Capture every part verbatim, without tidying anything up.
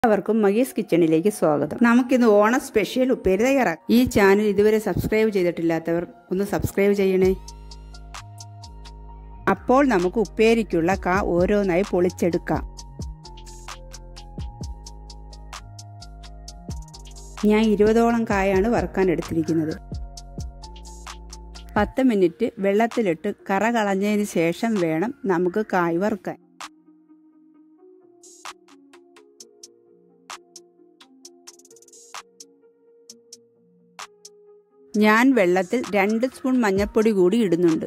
എല്ലാവർക്കും മഹീസ് കിച്ചണിലേക്ക് സ്വാഗതം. നമുക്കിന്ന് ഓണം സ്പെഷ്യൽ ഉപ്പേരി തയ്യാറാക്കാം. ഈ ചാനൽ ഇതുവരെ സബ്സ്ക്രൈബ് ചെയ്തിട്ടില്ലാത്തവർ ഒന്ന് സബ്സ്ക്രൈബ് ചെയ്യണേ. അപ്പോൾ നമുക്ക് ഉപ്പേരിക്കുള്ള കാ ഓരോന്നായി പൊളിച്ചെടുക്കാം. ഞാൻ ഇരുപതോളം കായാണ് വറുക്കാൻ എടുത്തിരിക്കുന്നത്. പത്ത് മിനിറ്റ് വെള്ളത്തിലിട്ട് കറ കളഞ്ഞതിന് ശേഷം വേണം നമുക്ക് കായ് വറുക്കാൻ. ഞാൻ വെള്ളത്തിൽ രണ്ട് സ്പൂൺ മഞ്ഞൾപ്പൊടി കൂടി ഇടുന്നുണ്ട്.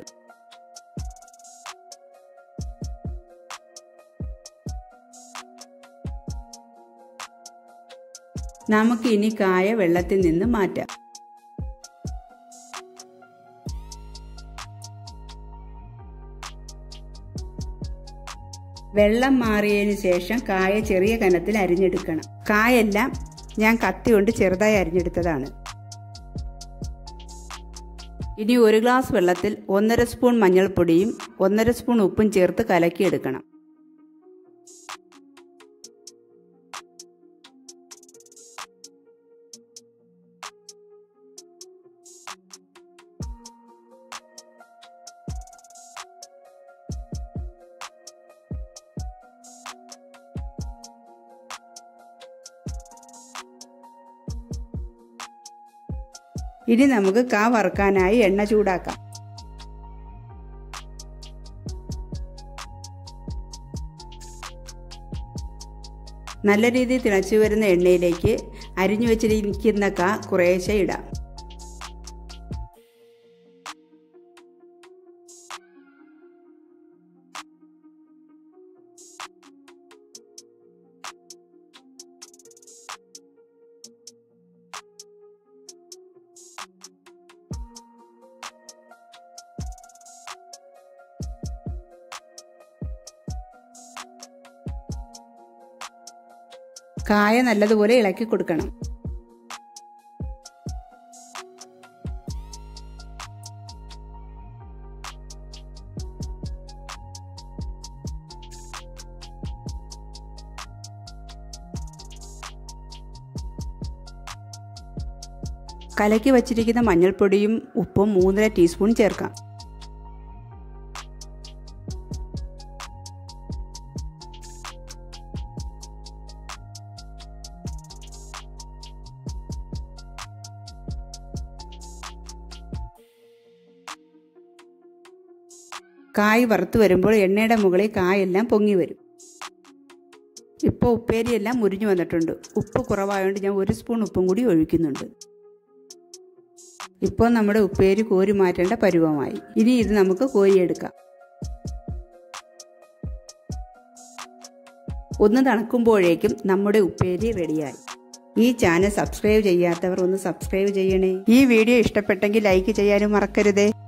നമുക്ക് ഇനി കായ വെള്ളത്തിൽ നിന്ന് മാറ്റാം. വെള്ളം മാറിയതിന് ശേഷം കായ ചെറിയ കനത്തിൽ അരിഞ്ഞെടുക്കണം. കായെല്ലാം ഞാൻ കത്തി കൊണ്ട് ചെറുതായി അരിഞ്ഞെടുത്തതാണ്. ഇനി ഒരു ഗ്ലാസ് വെള്ളത്തിൽ ഒന്നര സ്പൂൺ മഞ്ഞൾപ്പൊടിയും ഒന്നര സ്പൂൺ ഉപ്പും ചേർത്ത് കലക്കിയെടുക്കണം. ഇനി നമുക്ക് കാ വറുക്കാനായി എണ്ണ ചൂടാക്കാം. നല്ല രീതിയിൽ തിളച്ചു വരുന്ന എണ്ണയിലേക്ക് അരിഞ്ഞു വെച്ചിരിക്കുന്ന കാ കുറേശ്ശെ ഇടാം. കായ നല്ലതുപോലെ ഇളക്കി കൊടുക്കണം. കലക്കി വച്ചിരിക്കുന്ന മഞ്ഞൾപ്പൊടിയും ഉപ്പും മൂന്നര ടീസ്പൂൺ ചേർക്കാം. കായ് വറുത്ത് വരുമ്പോൾ എണ്ണയുടെ മുകളിൽ കായെല്ലാം പൊങ്ങി വരും. ഇപ്പോൾ ഉപ്പേരിയെല്ലാം മുരിഞ്ഞു വന്നിട്ടുണ്ട്. ഉപ്പ് കുറവായതുകൊണ്ട് ഞാൻ ഒരു സ്പൂൺ ഉപ്പും കൂടി ഒഴിക്കുന്നുണ്ട്. ഇപ്പോൾ നമ്മുടെ ഉപ്പേരി കോരി മാറ്റേണ്ട പരുവമായി. ഇനി ഇത് നമുക്ക് കോരിയെടുക്കാം. ഒന്ന് തണുക്കുമ്പോഴേക്കും നമ്മുടെ ഉപ്പേരി റെഡിയായി. ഈ ചാനൽ സബ്സ്ക്രൈബ് ചെയ്യാത്തവർ ഒന്ന് സബ്സ്ക്രൈബ് ചെയ്യണേ. ഈ വീഡിയോ ഇഷ്ടപ്പെട്ടെങ്കിൽ ലൈക്ക് ചെയ്യാനും മറക്കരുതേ.